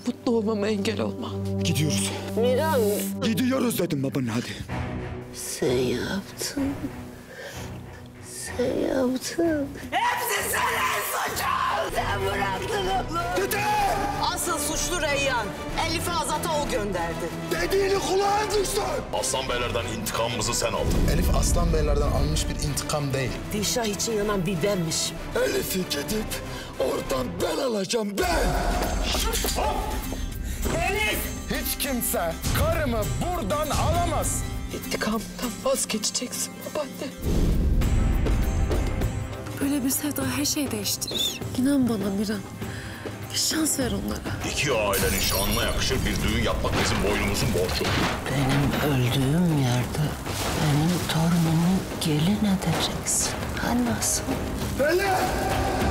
mutlu olmama engel olma. Gidiyoruz. Miran. Gidiyoruz dedim babanın hadi. Sen yaptın. Sen yaptın. Hepsi senin suçun. Sen bıraktın onu. Dede! Asıl suçlu Reyyan. Elif'i Azat'a o gönderdi. Dediğini kulağın duysun. Aslan Beyler'den intikamımızı sen aldın. Elif Aslan Beyler'den almış bir intikam değil. Dilşah için yanan bir benmişim. Elif'i gidip oradan ben alacağım ben. Elif! Hiç kimse karımı buradan alamaz. İntikamından vazgeçeceksin babaanne. Böyle bir sevda her şeyi değiştirir. İnan bana Miran. Bir şans ver onlara. İki ailenin şanına yakışır bir düğün yapmak bizim boynumuzun borcu. Benim öldüğüm yerde benim torunumu gelin edeceksin. Ha nasıl? Bela!